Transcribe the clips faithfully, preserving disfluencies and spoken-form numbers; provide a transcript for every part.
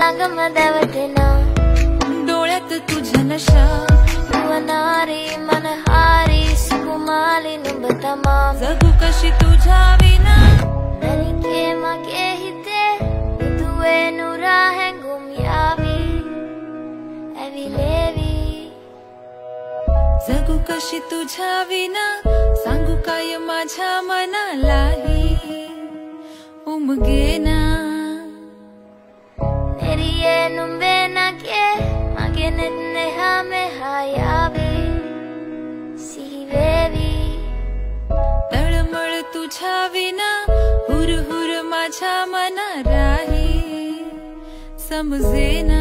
दवतेना डोळ्यात तुझ्या नशा वनारी मनहारी सुकुमाली नुबतमा जगू कशी तुझ्या विना नरिके मगे हिते तुवे नुरा है गुमियावी एविलेवी जगू कशी तुझ्या विना सांगू काय माझ्या मनालाही उमगेना नेरिये नुंबे ना के मगे निन्ने हमें हायावी सिहिवेवी तळमळ तुझ्या विना हुर हुर माझ्या मना राही समजेना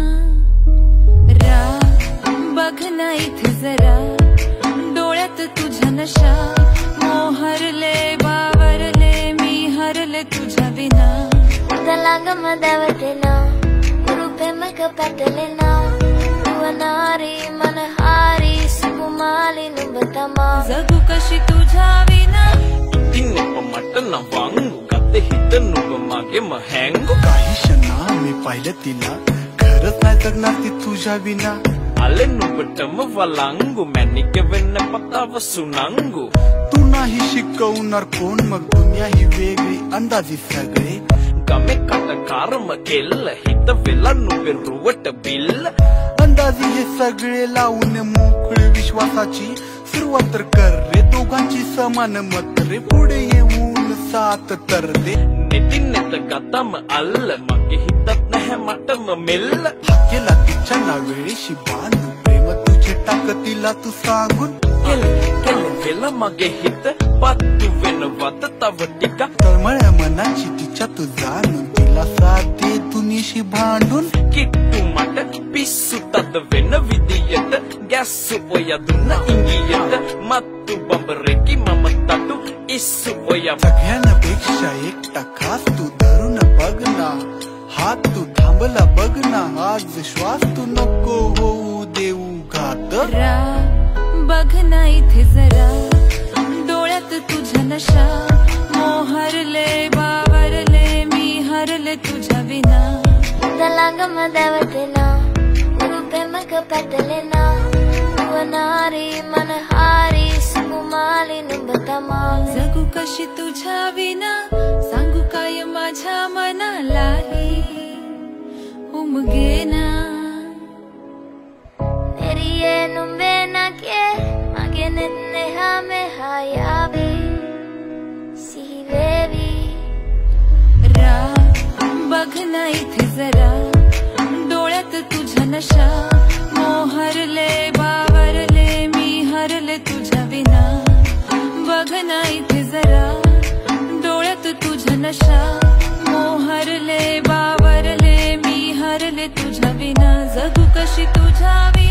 रा बघ ना इथे जरा डोळ्यात तुझ्या नशा मोहरले बावरले मी हरले तुझ्या विना दलांग मदवतेना रूपे मग पटलेना वनारी मनहारी सुकुमाली नुबतमा जगू कशी तुझ्या विना इतने पमट न वांगू गाते हित नुब मागे महँगू काही क्षणा मी पाहिलं तिला खरंच नाही जगणार ती तुझ्या विना आले नुबटम वलांगू मॅनिके वेन्न पत्ताव सुनांगू तू नाही शिकवणार कोण मग दुनिया ही वेगळी अंदाजी सगळे गमे काटकार मकेल हित वेला नुबे रुवट बिल अंदाजी हे सगळे लावून मोकळे विश्वासाची सुरुवात तर कर रे दोघांची समान मत रे पुढे येऊन सात तर दे नेती नेत गतम अल्ल मगे हितत नह मटम मिल केला तिच्या नावेळीशी बांधून प्रेम तुझे टाक तिला तू सांगून केले केले वेला मगे हित पातू वेन वात तव टिका तळमळ्या मनाची तिच्या तू जाणून तिला साथ दे दुनिशी भांडून किट्टू मट पिस्सू तद वेन विदियत गॅसू पोया दुन इंगियत मत्तू बंबरे की मम तटू इस्सू पोया सगळ्यांपेक्षा एकटा खास तू धरून बघ ना हात तू थांबला बघ ना आज श्वास तू नको होऊ देऊ घात रा बघ ना इथे जरा डोळ्यात तुझ्या नशा मोहरले बावरले मी हरले तुझ्या विना दलांग मदवतेना रूपे मग पटलेना वनारी मनहारी सुकुमाली नुबतमा जगू कशी तुझ्या विना सांगू काय माझ्या मनालाही उमगेना नेरिये नुंबे ना के मगे निन्ने हमें हायावी सिहिवेवी रा बघ ना इथे जरा डोळ्यात तुझ्या नशा मोहरले बावरले मी हरले तुझ्या विना बघ ना इथे जरा डोळ्यात तुझ्या नशा मोहरले बावरले मी हरले तुझ्या विना जगू कशी तुझ्या विना